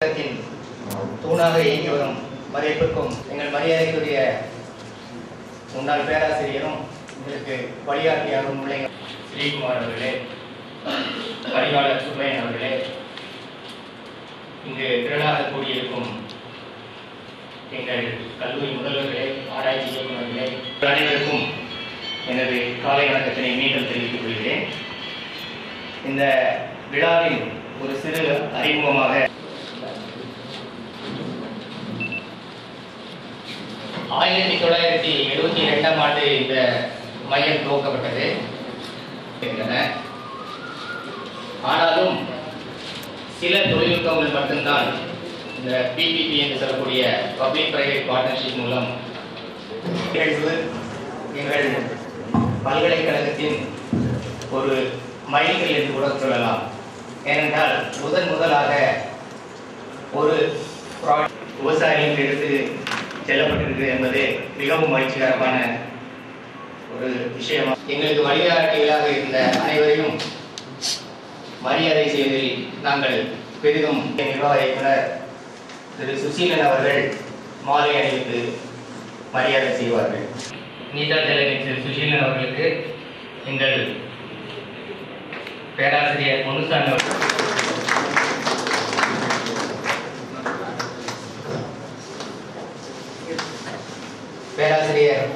தூணாக இயங்கி வரும் மதிப்பிற்கும் எங்கள் மரியாதைக்குரிய முன்னாள் பேராசிரியரும் எங்களுக்கு வழிகாட்டியாகவும் உள்ள ஸ்ரீகுமார் அவர்களே, பணியாளர் சுப்பையன் அவர்களே, இங்கு திரளாக கூடியிருக்கும் எங்கள் கல்லூரி முதல்வர்களே, ஆராய்ச்சி இயக்குநர்களே, அனைவருக்கும் எனது காலை வணக்கத்தினை மீண்டும் தெரிவித்துக் கொள்கிறேன். இந்த விழாவின் ஒரு சிறு அறிமுகமாக 1972ஆம் ஆண்டு இந்த மையம் துவக்கப்பட்டது. ஆனாலும் சில தொழில்நுட்பங்கள் மட்டும்தான் இந்த பிபிபி என்று சொல்லக்கூடிய பப்ளிக் பிரைவேட் பார்ட்னர்ஷிப் மூலம் நிகழ்வு எங்கள் பல்கலைக்கழகத்தின் ஒரு மைல்கல் என்று கூட சொல்லலாம். ஏனென்றால் முதலாக ஒரு விவசாயிகளுக்கு எடுத்து செல்லப்பட்டிருக்கு என்பது மிகவும் மகிழ்ச்சிகரமான ஒரு விஷயம். எங்களுக்கு வழிகாட்டிகளாக இருந்த அனைவரையும் மரியாதை செய்வதில் நாங்கள் பெரிதும் நிர்வாக இயக்குனர் திரு சுசீலன் அவர்கள் மாலை அணிவித்து மரியாதை செய்வார்கள். நீட்டா தலைவர் திரு சுசீலன் அவர்களுக்கு எங்கள் பேராசிரியர் முனுசாமி அவர்கள், பேராசிரியர்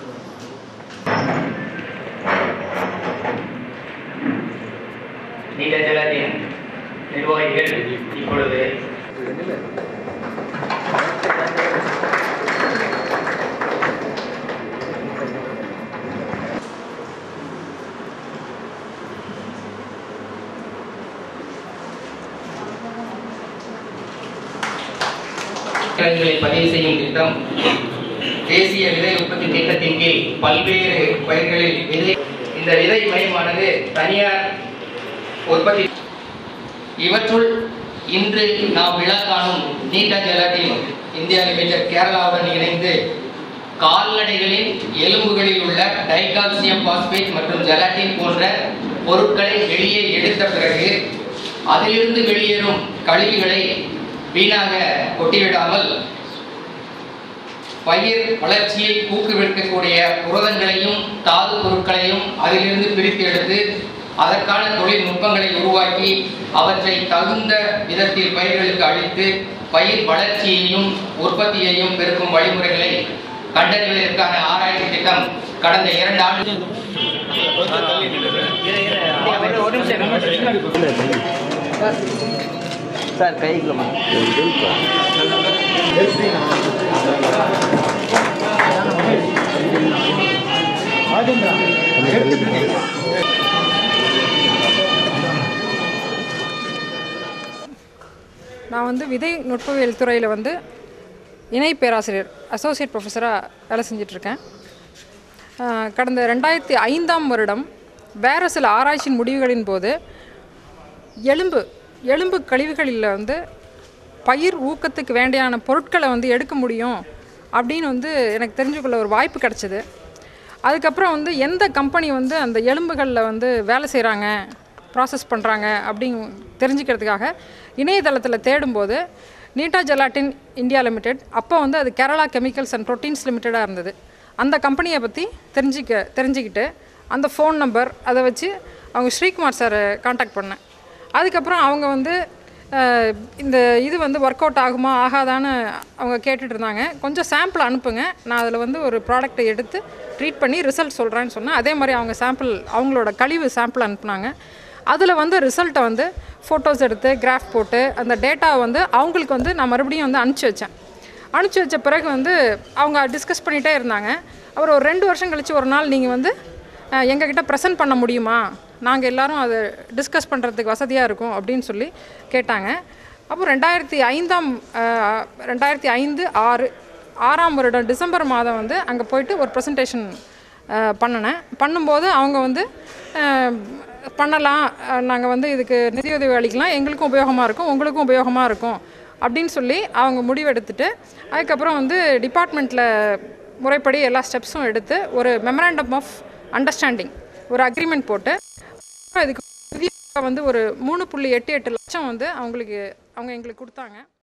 நீட்ட ஜலத்தின் நிர்வாகிகள் இப்பொழுது பதிவு செய்யும் திட்டம் தேசிய விதை உற்பத்தி திட்டத்தின் கீழ் பல்வேறு பயிர்களில் இந்த விதை மையமானது தனியார் உற்பத்தி. இவற்றுள் இன்று நாம் விழா காணும் நீட்டா ஜெலாட்டின் இந்தியா லிமிடெட் கேரளாவுடன் இணைந்து கால்நடைகளின் எலும்புகளில் உள்ள டைகால்சியம் பாஸ்பேட் மற்றும் ஜெலாட்டின் போன்ற பொருட்களை வெளியே எடுத்த பிறகு அதிலிருந்து வெளியேறும் கழிவுகளை வீணாக கொட்டிவிடாமல் பயிர் வளர்ச்சியை ஊக்குவிக்கக்கூடிய புரதங்களையும் தாது பொருட்களையும் அதிலிருந்து பிரித்து எடுத்து அதற்கான தொழில்நுட்பங்களை உருவாக்கி அவற்றை தகுந்த விதத்தில் பயிர்களுக்கு அளித்து பயிர் வளர்ச்சியையும் உற்பத்தியையும் பெருக்கும் வழிமுறைகளை கண்டறிவதற்கான ஆராய்ச்சி திட்டம் கடந்த 2 ஆண்டுகள் சார் கைக்குள்ள நான் வந்து விதை நுட்பவியல் துறையில் வந்து இணை பேராசிரியர் அசோசியேட் ப்ரொஃபஸராக வேலை செஞ்சிட்ருக்கேன். கடந்த 2005ஆம் வருடம் வேறு சில ஆராய்ச்சியின் முடிவுகளின் போது எலும்பு கழிவுகளில் வந்து பயிர் ஊக்கத்துக்கு வேண்டியான பொருட்களை வந்து எடுக்க முடியும் அப்படின்னு வந்து எனக்கு தெரிஞ்சுக்கொள்ள ஒரு வாய்ப்பு கிடச்சிது. அதுக்கப்புறம் வந்து எந்த கம்பெனி வந்து அந்த எலும்புகளில் வந்து வேலை செய்கிறாங்க, ப்ராசஸ் பண்ணுறாங்க அப்படின்னு தெரிஞ்சுக்கிறதுக்காக இணையதளத்தில் தேடும்போது நீட்டா ஜெலாட்டின் இந்தியா லிமிடெட், அப்போ வந்து அது கேரளா கெமிக்கல்ஸ் அண்ட் ப்ரோட்டீன்ஸ் லிமிட்டடாக இருந்தது. அந்த கம்பெனியை பற்றி தெரிஞ்சுக்கிட்டு அந்த ஃபோன் நம்பர் அதை வச்சு அவங்க ஸ்ரீகுமார் சாரை காண்டாக்ட் பண்ணேன். அதுக்கப்புறம் அவங்க வந்து இந்த இது வந்து ஒர்க் அவுட் ஆகுமா ஆகாதான்னு அவங்க கேட்டுட்டு இருந்தாங்க. கொஞ்சம் சாம்பிள் அனுப்புங்க, நான் அதில் வந்து ஒரு ப்ராடக்டை எடுத்து ட்ரீட் பண்ணி ரிசல்ட் சொல்கிறேன்னு சொன்னேன். அதே மாதிரி அவங்க அவங்களோட கழிவு சாம்பிள் அனுப்புனாங்க. அதில் வந்து ரிசல்ட்டை வந்து ஃபோட்டோஸ் எடுத்து கிராஃப் போட்டு அந்த டேட்டாவை வந்து அவங்களுக்கு வந்து நான் மறுபடியும் வந்து அனுப்பிச்சி வச்ச பிறகு வந்து அவங்க டிஸ்கஸ் பண்ணிகிட்டே இருந்தாங்க. அப்புறம் ஒரு 2 வருஷம் கழித்து ஒரு நாள் நீங்கள் வந்து எங்ககிட்ட ப்ரெசென்ட் பண்ண முடியுமா, நாங்கள் எல்லோரும் அதை டிஸ்கஸ் பண்ணுறதுக்கு வசதியாக இருக்கும் அப்படின்னு சொல்லி கேட்டாங்க. அப்போ 2005-6ஆம் வருடம் டிசம்பர் மாதம் வந்து அங்கே போயிட்டு ஒரு ப்ரெசன்டேஷன் பண்ணும்போது அவங்க வந்து பண்ணலாம், நாங்கள் வந்து இதுக்கு நிதியுதவி அளிக்கலாம், எங்களுக்கும் உபயோகமாக இருக்கும் உங்களுக்கும் உபயோகமாக இருக்கும் அப்படின்னு சொல்லி அவங்க முடிவெடுத்துட்டு அதுக்கப்புறம் வந்து டிபார்ட்மெண்ட்டில் முறைப்படி எல்லா ஸ்டெப்ஸும் எடுத்து ஒரு மெமராண்டம் ஆஃப் அண்டர்ஸ்டாண்டிங், ஒரு அக்ரிமெண்ட் போட்டு இதுக்கு வந்து ஒரு 3.88 லட்சம் வந்து அவங்க எங்களுக்கு கொடுத்தாங்க.